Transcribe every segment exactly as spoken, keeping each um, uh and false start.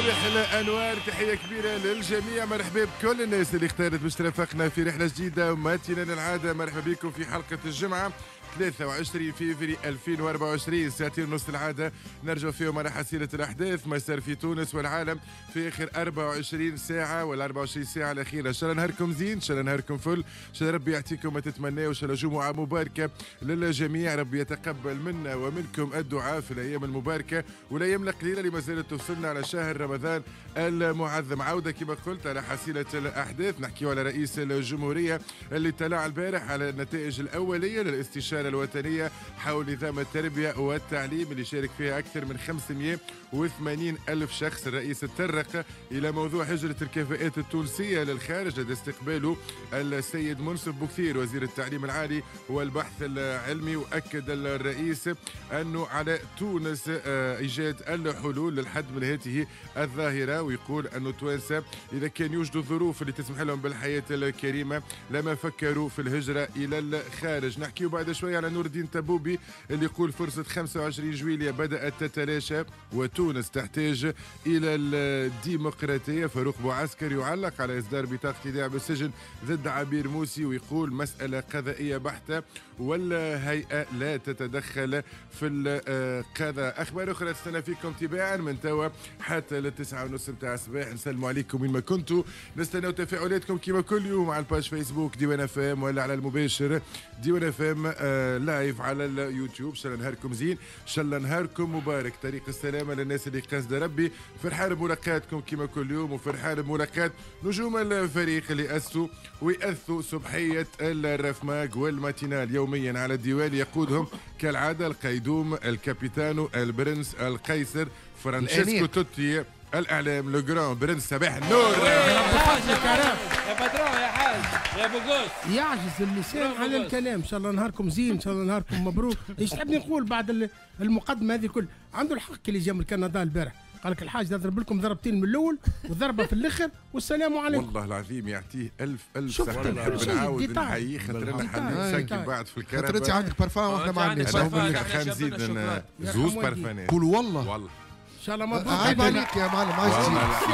صباح الانوار، تحيه كبيره للجميع. مرحبا بكل الناس اللي اختارت باش ترافقنا في رحله جديده وماتينا للعاده. مرحبا بكم في حلقه الجمعه ثلاثة وعشرين فبراير ألفين وأربعة وعشرين، ساعتين ونص العاده نرجع فيهم على حصيله الاحداث ما صار في تونس والعالم في اخر أربعة وعشرين ساعه ولا أربعة وعشرين ساعه الاخيره. ان شاء الله نهاركم زين، ان شاء الله نهاركم فل، ان شاء الله ربي يعطيكم ما تتمناو، ان شاء الله جمعه مباركه للجميع. ربي يتقبل منا ومنكم الدعاء في الايام المباركه والايام القليله اللي ما زالت توصلنا على شهر رمضان المعظم. عوده كما قلت على حصيله الاحداث، نحكيو على رئيس الجمهوريه اللي اطلع البارح على النتائج الاوليه للاستشاره الوطنيه حول نظام التربيه والتعليم اللي شارك فيها اكثر من خمسمئة وثمانين ألف شخص. الرئيس تطرق الى موضوع هجره الكفاءات التونسيه للخارج لدى استقباله السيد منصف بوكثير وزير التعليم العالي والبحث العلمي. واكد الرئيس انه على تونس ايجاد الحلول للحد من هذه الظاهره، ويقول انه التوانسه اذا كان يوجدوا الظروف اللي تسمح لهم بالحياه الكريمه لما فكروا في الهجره الى الخارج. نحكيو بعد شويه على نور الدين تبوبي اللي يقول فرصه خمسة وعشرين جويلية بدات تتلاشى وتونس تحتاج الى الديمقراطيه. فاروق بوعسكر يعلق على اصدار بطاقه ايداع بالسجن ضد عبير موسي ويقول مساله قضائيه بحته والهيئه لا تتدخل في القضاء. اخبار اخرى تستنى فيكم تباعا من توا حتى للتسعة ونص نتاع الصباح. نسلموا عليكم وين ما كنتوا، نستناو تفاعلاتكم كما كل يوم على الباج فيسبوك ديوان اف ام ولا على المباشر ديوان اف ام آه لايف على اليوتيوب. ان شاء الله نهاركم زين، ان شاء الله نهاركم مبارك. طريق السلامه للناس اللي قاصده ربي. فرحان بملاقاتكم كما كل يوم، وفرحان بملاقات نجوم الفريق اللي اسسوا ويأثوا صبحيه الرفماق والماتينال يوميا على الديوان. يقودهم كالعاده القيدوم الكابيتانو البرنس القيصر فرانشيسكو توتي الاعلام لو جران برنس. صباح النور يا باترون يا حاج يا ابو قوس. يعجز اللسان على الكلام. ان شاء الله نهاركم زين، ان شاء الله نهاركم مبروك. ايش تحبني نقول بعد المقدمه هذه الكل؟ عنده الحق اللي جا من كندا البارح، قال لك الحاج نضرب لكم ضربتين من الاول وضربه في الاخر والسلام عليكم. والله العظيم يعطيه الف الف صحه. نحب نعاود نحييه خاطرنا حنين ساكن بعد في الكرة. خاطر انت عندك بارفان واحنا ما عندناش. خلينا نزيد زوز بارفانات. قول والله والله ان شاء الله مبروك. عيب عليك يا معلم، عايز ان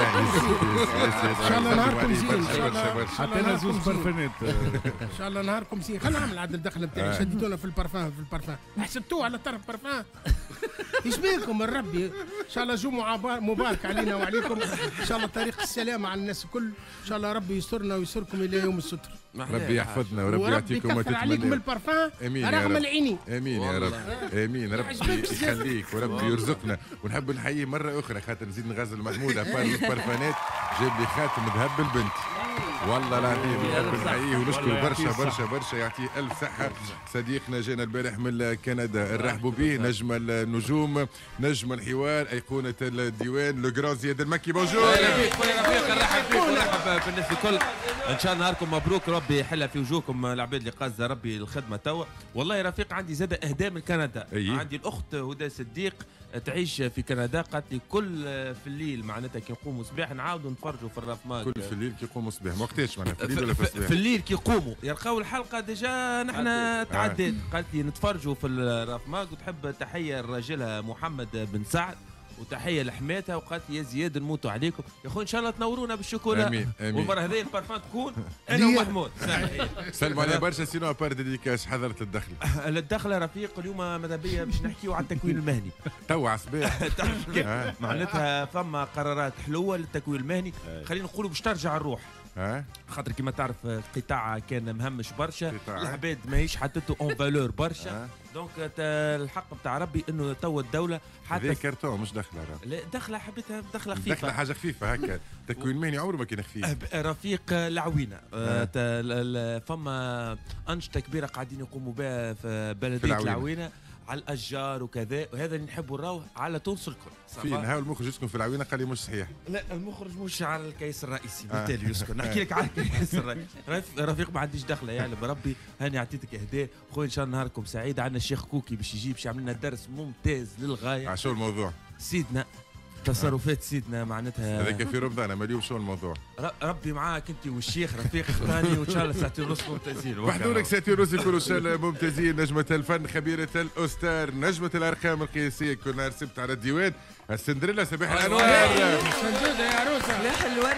شاء الله نهاركم زين. حطينا زوز برفانات. ان شاء الله نهاركم زين. خلينا نعمل عاد الدخله بتاعي. شديتونا في البرفان في البرفان حسبتوه على طرف برفان. ايش بيكم الربي؟ ان شاء الله جمعه مبارك علينا وعليكم. ان شاء الله طريق السلامه على الناس الكل. ان شاء الله ربي يسترنا ويستركم الى يوم الستر. ربي يحفظنا وربي يعطيكم ما تتمنوا. عليكم البرفان رغم العيني. امين يا رب، امين. ربي يخليك وربي يرزقنا. ونحب نحيي مره اخرى خاطر نزيد نغزل محمود ابار البرفانات جاب لي خاتم ذهب البنت. والله العظيم نحب نحييه ونشكر برشا برشا برشا، يعطيه الف صحه. صديقنا جانا البارح من كندا، نرحبوا به. نجم النجوم، نجم الحوار، ايقونه الديوان لو جران زياد المكي. بونجور. اهلا بك خويا رفيق، نرحب بك ونرحب بالناس الكل. ان شاء الله نهاركم مبروك، ربي يحلها في وجوهكم العباد اللي قاصده ربي الخدمه توا. والله يا رفيق عندي زاد اهداء من كندا. أيه؟ عندي الاخت هدى صديق تعيش في كندا، قالت لي كل في الليل معناتها كي نقوموا صباح نعاودوا نتفرجوا في الرفماق. كل في الليل كي يقوموا صباح، وقتاش معناها في الليل ولا في الصباح؟ في الليل كي يقوموا يلقاو الحلقه ديجا نحن تعديت. قالت لي نتفرجوا في الرفماق، وتحب تحيه لراجلها محمد بن سعد وتحيه لحماتها، وقالت لي يا زياد نموتوا عليكم يا اخوي، ان شاء الله تنورونا بالشوكولا. امين امين. والمره هذه البارفان تكون انا ومحمود. سلموا على برشا. سينو ابار ديديكاش حضرت الدخله. الدخله رفيق اليوم ماذا بيا باش نحكيو على التكوين المهني. توا عصباح معناتها فما قرارات حلوه للتكوين المهني. خلينا نقولوا باش ترجع الروح. ها خاطر كما تعرف القطاع كان مهمش برشا، العباد ماهيش حطته اون فالور برشا. دونك الحق بتاع ربي انه توا الدوله حتى كارتون مش دخله. لا دخله حبيتها دخله خفيفه، دخله حاجه خفيفه هكا. تكوين مهني عمره ما كان خفيف. رفيق العوينه آه. فما انشطه كبيره قاعدين يقوموا بها في بلديه العوينه على الاشجار وكذا، وهذا اللي نحبوا نراوه على تونس الكل. في نهار المخرج يسكن في العوينه قال لي مش صحيح. لا المخرج مش على الكيس الرئيسي بالتالي يسكن. نحكي لك على الكيس الرئيسي. رفيق ما عنديش دخله يعلم ربي. هاني عطيتك اهداء خويا، ان شاء الله نهاركم سعيد. عندنا الشيخ كوكي باش يجي باش يعمل لنا درس ممتاز للغايه. على شو الموضوع؟ سيدنا تصرفات سيدنا معناتها هذاك في رمضان. اما اليوم شو الموضوع؟ ربي معاك انت والشيخ رفيق ثاني، وان شاء الله ساعتين ونص ممتازين. وحضورك ساعتين ونص يكونوا ان شاء الله ممتازين. نجمة الفن، خبيرة الاستار، نجمة الارقام القياسية، كل نهار سبت على الديوان السندريلا. صباح الانوار.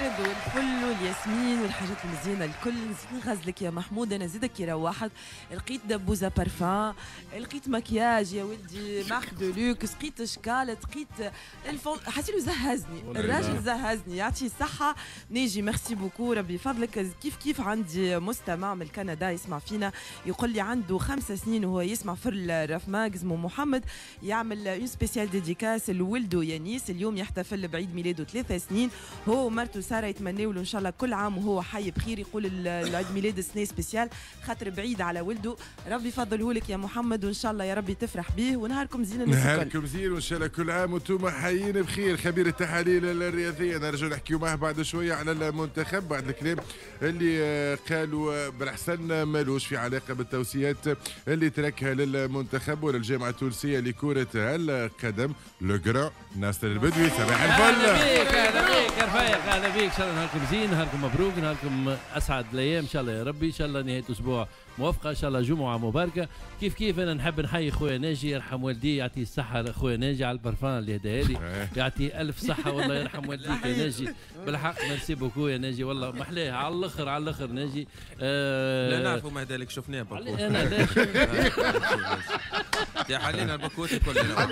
الورد والفل والياسمين والحاجات المزيانه الكل. نزيد نغزلك يا محمود، انا زيدك كي روحت لقيت دبوزه بارفان، لقيت مكياج يا ولدي مارك دو لوكس، لقيت شكال، لقيت الفون، حسيت زهزني الراجل زهزني يعطيه الصحه. نيجي ميرسي بوكو ربي فضلك. كيف كيف عندي مستمع من كندا يسمع فينا يقول لي عنده خمس سنين وهو يسمع في الرفماج اسمه محمد، يعمل اون سبيسيال ديديكاس لولده يانيس اليوم يحتفل بعيد ميلاده ثلاثة سنين. هو ومرته ساره يتمنوا له ان شاء الله كل عام وهو حي بخير. يقول العيد ميلاد السنه سبيسيال خاطر بعيد على ولده. ربي يفضله لك يا محمد وان شاء الله يا ربي تفرح به ونهاركم زين الناس الكل. نهاركم زين وان شاء الله كل عام وانتم حيين بخير. خبير التحاليل الرياضيه نرجع نحكيو معه بعد شويه على المنتخب بعد الكلام اللي قالوا بالاحسن مالوش في علاقه بالتوصيات اللي تركها للمنتخب ولا الجامعه التونسيه لكره القدم. لو جران ناصر البدوي صباح الفل. اهلا بيك اهلا بيك يا رفيق اهلا بيك. ان شاء الله نهاركم زين نهاركم مبروك نهاركم اسعد الايام ان شاء الله يا ربي. ان شاء الله نهايه اسبوع موفقه ان شاء الله جمعه مباركه. كيف كيف انا نحب نحيي خويا ناجي يرحم والديه يعطيه الصحه لخويا ناجي على البرفان اللي هداها لي يعطيه الف صحه والله يرحم والديك يا ناجي بالحق. ميرسي بوكو يا ناجي والله محلاها على الاخر على الاخر ناجي. آه لا نعرفوا ما هذا شفناه بكو انا لا يا حلينا البكوت كلنا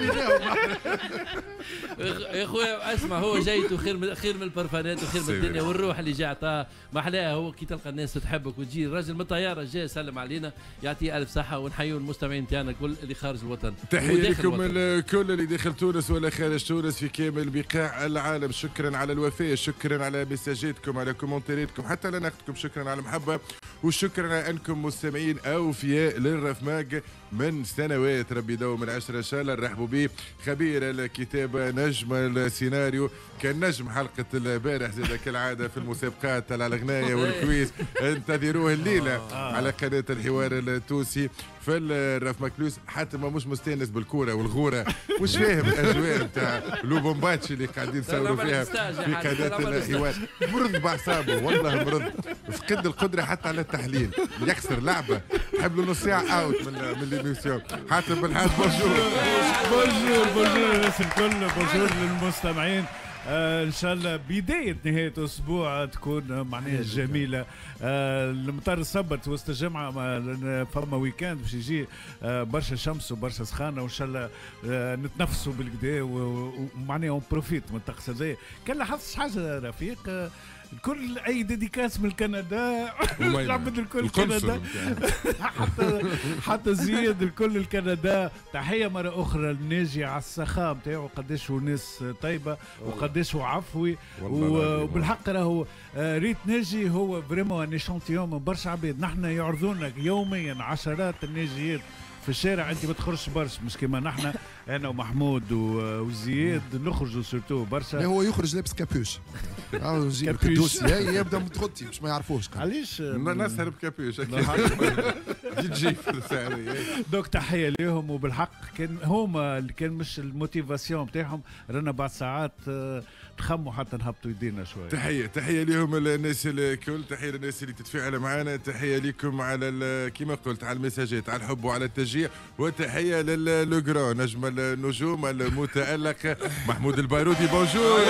يا خويا اسمع هو جايته خير من خير من البرفانات وخير من الدنيا والروح اللي جا عطاها محلاها. هو كي تلقى الناس تحبك وتجي الراجل من الطياره جاي يسلم علينا يعطيه الف صحه. ونحيوا المستمعين تاعنا الكل اللي خارج الوطن. تحيه لكم الكل اللي داخل تونس ولا خارج تونس في كامل بقاع العالم. شكرا على الوفاء، شكرا على مساجاتكم، على كومنتيراتكم، حتى على نقدكم. شكرا على المحبه وشكرا على انكم مستمعين اوفياء للرفماج من سنوات. ربي يدوم العشرة ان شاء الله. نرحبوا به خبير الكتابه نجم السيناريو، كان نجم حلقه البارح زاد كالعاده في المسابقات على الغنايه والكويز. انتظروه الليله على قناه الحوار التونسي في الرف مكلوس. حتى ما مش مستانس بالكوره والغوره مش فاهم الاجواء نتاع لوبومباتشي اللي قاعدين نصوروا فيها في قناه الحوار. مرض باعصابه والله مرض، فقد القدره حتى على التحليل. يخسر لعبه تحب له نص ساعه اوت من من ليميسيون. حاتم بالحاج بونجور بونجور بونجور الناس الكل بونجور للمستمعين. آه ان شاء الله بدايه نهايه اسبوع تكون معناها جميله. آه المطار صبت وسط الجمعه فما ويكاند باش يجي آه برشا شمس وبرشا سخانه وان شاء الله آه نتنفسوا بالكدا ومعناها اون بروفيت من الطقس هذايا. كان لاحظت حاجه رفيق آه الكل اي ديديكاس من كندا العبد الكل كندا حتى حتى زياد الكل الكندا. تحيه مره اخرى لناجي على السخاء نتاعو قداش هو ناس طيبه وقداش هو عفوي. وبالحق راهو ريت ناجي هو فريمون ان اشانتيون من برشا عباد. نحن يعرضونا يوميا عشرات الناجيات في الشارع. انت ما تخرجش برشا مش كيما نحن انا ومحمود وزياد نخرجوا سورتو برشا. هو يخرج لابس كابوش اه نجيب الكدوسي يبدا متغطي باش ما يعرفوش. علاش نسهر بكابوش جي جي في السعريه. دوك تحيه ليهم. وبالحق كان هما اللي كان مش الموتيفاسيون نتاعهم رانا بعد ساعات نخموا حتى نهبطوا يدينا شويه. تحيه تحيه لهم الناس الكل. تحيه للناس اللي تتفاعل معنا. تحيه لكم على كما قلت على المساجات على الحب وعلى التشجيع. وتحيه للجران نجم النجوم المتألق محمود البارودي. بونجور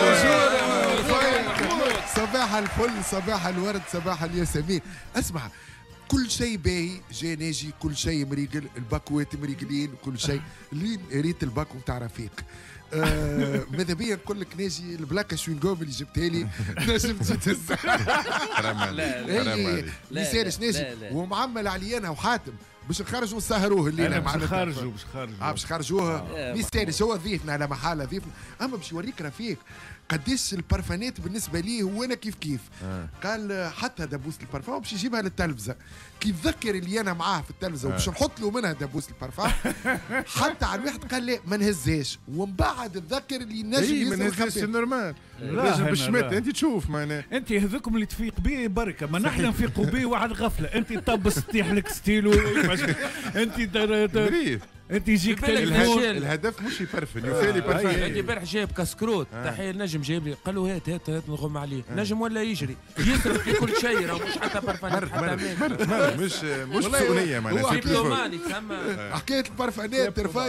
صباح الفل صباح الورد صباح الياسمين. اسمع كل شيء باهي جا ناجي كل شيء مريقل الباكوات مريقلين كل شيء. اللي ريت الباكو نتاع رفيق آه ماذا بيا نقول لك ناجي البلاكه شوينغوم اللي جبتها لي نجم تزيد تهزها. لا لا سارش ناجي ومعمل علينا وحاتم باش نخرجوا ونسهروه الليله باش نخرجوا باش نخرجوا اه باش نخرجوها ميستانس. هو ضيفنا على محاله ضيفنا. اما باش يوريك رفيق قديش البرفانات بالنسبه ليه وانا كيف كيف آه. قال حتى دبوس البرفان باش يجيبها للتلفزه كي تذكر اللي انا معاه في التلفزه وباش نحط له منها دبوس البرفان. حتى على الواحد قال لي ما نهزهاش ومن بعد تذكر اللي نجم اي ما نهزهاش نورمال لازم بالشمات. انت تشوف معناها انت هذوكم اللي تفيق بيه بركه ما نحن نفيقوا بيه واحد غفله. انت طبس تطيح لك ستيلو انت مريض انت يجيك تليفون. الهدف مش يفرفن يفالي برفان. عندي امبارح جايب كسكروت تحيه النجم جايب لي قال له هات هات هات نغم عليه. نجم ولا يجري يصرف في كل شيء راهو مش حتى برفان حتى مش مش سؤنيه معناها دبلوماني تسمى حكايه البرفانات رفايق.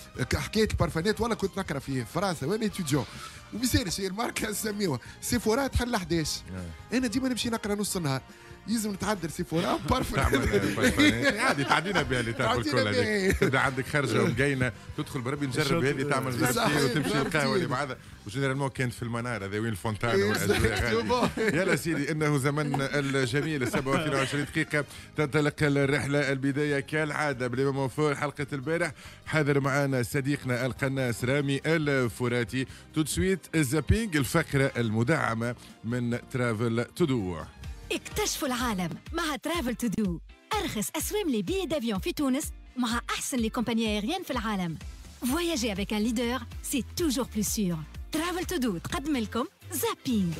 حكايه البارفانات ولا كنت نقرا في فرنسا وانا اتيديون وبيصير شي الماركه نسميوها سيفورا تحل احد عشر. انا ديما نمشي نقرا نص النهار يلزم نتعدل سيفورا بارفان عادي تعدينا بها اللي تاكل كل هذيك تبدا عندك خرجه ومقينه تدخل بربي نجرب هذه تعمل زابتي وتمشي القهوه اللي بعدها وجنرالمون كانت في المناره هذا وين الفونتان والاجواء. يلا سيدي انه زمن الجميل سبعة واثنين وعشرين دقيقه تنطلق الرحله. البدايه كالعاده بلي موفور حلقه البارح حاضر معنا صديقنا القناص رامي الفراتي. تو سويت زابينج الفقره المدعمه من ترافل تو دو. اكتشفوا العالم مع ترافل تو دو. أرخص أسوام لي بيي دافيون في تونس مع أحسن لي كومبانيي ايريان في العالم. Voyager avec un leader, c'est toujours plus sûr. ترافل تو دو تقدم لكم زابينج.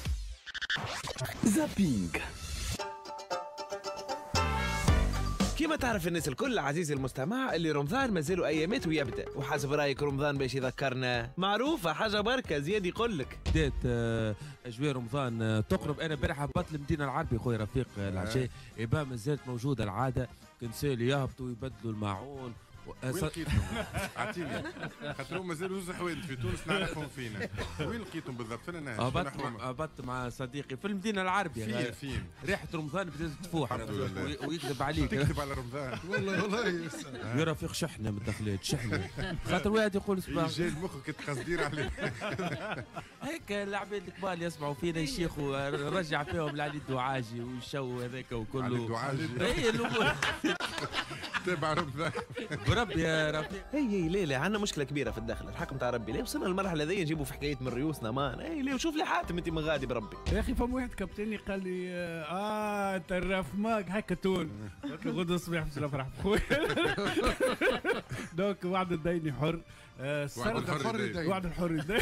زابينج كيما تعرف الناس الكل عزيزي المستمع اللي رمضان مازالوا ايامات ويبدا، وحسب رايك رمضان باش يذكرنا معروفه حاجه بركه زياد يقول لك بدات اجواء رمضان تقرب. انا امبارح هبطت المدينه العربي خويا رفيق العشاء يبا مازالت موجوده العاده كنسال يهبطوا يبدلوا الماعون. وين لقيتهم؟ اعطيني خاطر مازالوا زوج حوادث في تونس نعرفهم فينا. وين لقيتهم بالضبط؟ فين الناس؟ هبطت مع صديقي في المدينه العربية. فين فين؟ ريحه رمضان بدات تفوح ويكذب عليك. تكذب على رمضان والله والله يا رفيق شحنه من الدخلات شحنه خاطر واحد يقول اسمع جاي مخك تقصدير عليه. هيك العباد الكبار يسمعوا فينا يشيخوا رجع فيهم لعلي الدعاجي والشو هذاك وكله. علي الدعاجي اي الامور تبع رمضان بربي يا رفيق. هي هي ليه ليه عندنا مشكله كبيره في الدخل الحق نتاع ربي. ليه وصلنا للمرحله ذي نجيبوا في حكايه من ريوسنا مان. اي ليه وشوف لي حاتم انت من غادي بربي. يا اخي فما واحد كابتني قال لي اه انت الراف ماك هكا تون قلت له غدوه الصباح باش نفرح بخويا. دونك وعد الديني حر. وعد الحر يدين وعد الحر يدين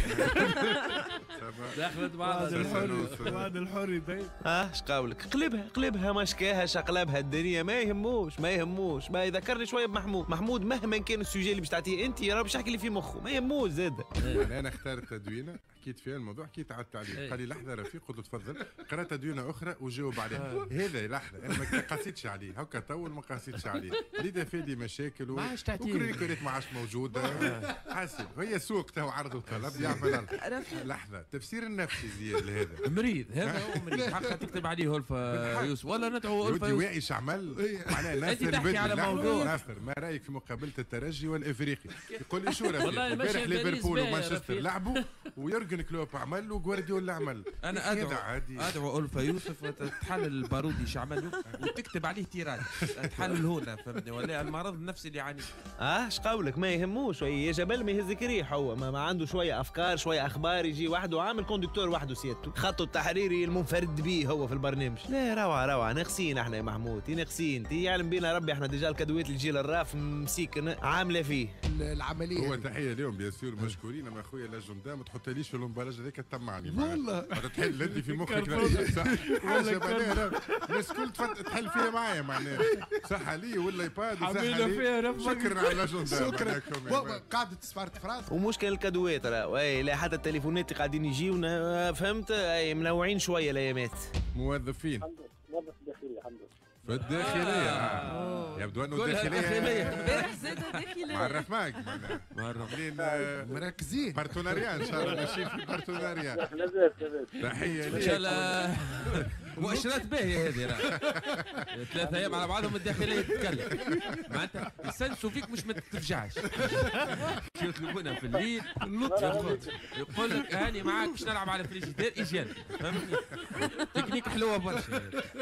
دخلت بعض الحر وعد الحر يدين. اه اش قاولك قلبها قلبها مشكاها شقلبها الدنيا ما يهموش ما يهموش. ما يذكرني شويه بمحمود. محمود مهما كان السوجي اللي باش تعطيه انت راه باش يحكي لي في مخه ما يهموش زاد. انا اخترت تدوينه حكيت فيها الموضوع حكيت على التعليق قال لي لحظه رفيق قلت له تفضل قرات تدوينه اخرى وجاوب عليها. هذا لحظه انا ما قاسيتش عليه هكا طول ما قاسيتش عليه اللي دافع لي مشاكل وكريكوريت ما عادش موجوده. حاسب هي سوق تو عرض وطلب يعمل لحظه تفسير النفسي زياد لهذا مريض. هذا هو مريض حقا تكتب عليه هلفا يوسف ولا ندعو هلفا يوسف. واعي شعمل معناها ناصر تحكي على موضوع ناصر ما رايك في مقابله الترجي والافريقي؟ يقول لي شو رايك؟ امبارح ليفربول ومانشستر لعبوا ويورجن كلوب عمل وغوارديولا عمل. انا ادعو ادعو الفا يوسف تحلل البارودي شعمل وتكتب عليه تيرات تحلل هنا فهمتني ولا المرض النفسي اللي يعاني. اه اش قولك ما يهموش يا جبل ما يهزك ريح. هو ما, ما عنده شويه افكار شويه اخبار يجي وحده عامل كوندكتور وحده سيادته خطه التحريري المنفرد به هو في البرنامج. لا روعه روعه ناقصين احنا يا محمود ناقصين. تي يعلم بينا ربي احنا ديجا الكادويات الجيل الراف مسيك عامله فيه العمليه. هو تحيه اليوم بيان سور مشكورين اما خويا لاجوندا ما تحطليش في الامبلاج هذاك تطمعني والله تحل لدي في مخك صح حاجه معناها الناس الكل تحل فيها معايا معناها صح علي ولا يباد صح علي. شكرا على لاجوندا شكرا قاعده سفاره فرنسا. ومشكل الكادوات راه لا حتى التليفونات قاعدين يجيونا فهمت اي منوعين شويه الايامات. موظفين موظف داخلي الحمد لله في الداخلية. آه. يبدو أنه الداخلية معرف معك معرف مركزين بارتناريا إن شاء الله ماشيين في بارتناريا. تحية إن شاء الله مؤشرات باهية هذه راه ثلاثة أيام على بعضهم الداخلية تتكلم معناتها يستنسوا فيك مش ما تفجعش. يطلبونا في الليل يقول لك هاني معاك باش نلعب على فريجيدير إيجان فهمتني تكنيك حلوة برشا.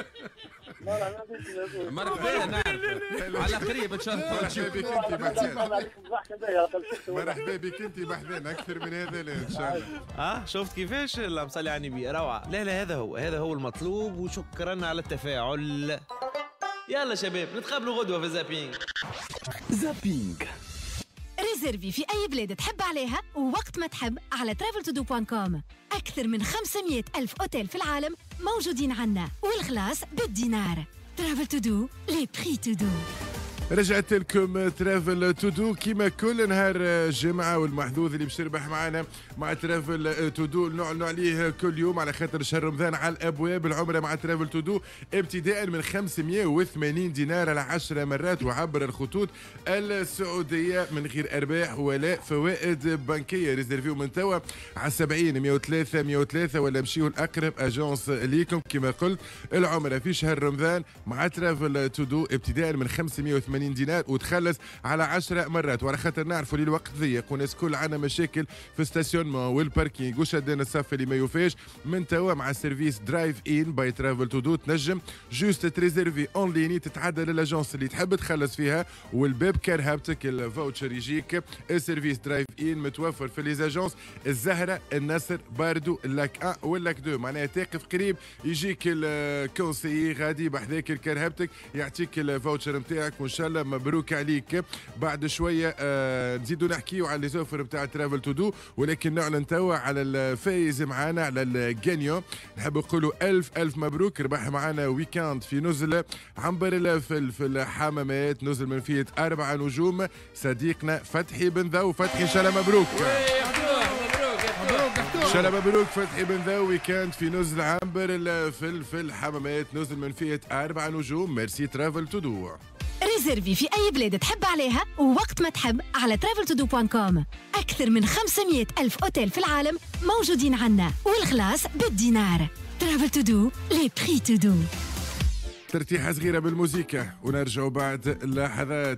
مرحبا نعرف على قريب ان شاء الله. مرحبا بك انت بحذان مرحبا بك انت بحذان اكثر من هذا لا ان شاء الله. اه شفت كيفاش اللهم صل على النبي روعه. لا لا هذا هو هذا هو المطلوب وشكرا على التفاعل. يلا شباب نتقابلوا غدوه في زابينج. زابينج ريزيرفي في أي بلاد تحب عليها ووقت ما تحب على ترافل تو دو دوت كوم. أكثر من خمسمائة ألف أوتيل في العالم موجودين عنا والخلاص بالدينار. ترافل تو دو لي بري تو دو. رجعت لكم ترافل تودو كيما كل نهار جمعة، والمحظوظ اللي باش يربح معنا مع ترافل تودو نعلنوا عليه كل يوم على خاطر شهر رمضان على الابواب. العمره مع ترافل تودو ابتداء من خمسمائة وثمانين دينار على عشر مرات وعبر الخطوط السعوديه من غير ارباح ولا فوائد بنكيه. ريزيرفيو من توا على سبعين مائة وثلاثة مائة وثلاثة ولا مشيوا لاقرب اجونس ليكم. كما قلت العمره في شهر رمضان مع ترافل تودو ابتداء من خمسمائة وثمانين دينار وتخلص على عشر مرات. وعلى خاطر نعرفوا اللي الوقت ضيق والناس كل عندنا مشاكل في ستاسيونمون والباركينغ وشدنا الصف اللي ما يوفاش، من توا مع سيرفيس درايف ان باي ترافل تودو تنجم جوست تريزيرفي اون ليني، تتعدى للاجونس اللي تحب تخلص فيها والباب كرهبتك الفاوتشر يجيك. السيرفيس درايف ان متوفر في ليزاجونس الزهره، النصر، باردو، لاك واحد واللاك اثنين، معناها تقف قريب يجيك الكونسيي غادي بحذاك الكرهبتك يعطيك الفاوتشر نتاعك. وان شاء الله مبروك عليك. بعد شويه آه نزيدوا نحكيو على لي زوفر نتاع ترافل تودو، ولكن نعلن توا على الفايز معانا على الجانيو. نحب نقولوا الف الف مبروك، ربح معانا ويكاند في نزل عنبر الفلفل حمامات، نزل من فيه اربع نجوم صديقنا فتحي بن ذو. فتحي ان شاء الله مبروك. ان شاء الله مبروك فتحي بن ذو. ويكاند في نزل عنبر الفلفل حمامات، نزل من فيه اربع نجوم. ميرسي ترافل تودو. ريزيرفي في أي بلاد تحب عليها ووقت ما تحب على ترافل تو دو دوت كوم. أكثر من خمسمائة ألف أوتيل في العالم موجودين عنا، والخلاص بالدينار. ترافل تو دو، لي بري تو دو. ترتيحة صغيرة بالموسيقى ونرجعوا بعد اللحظات.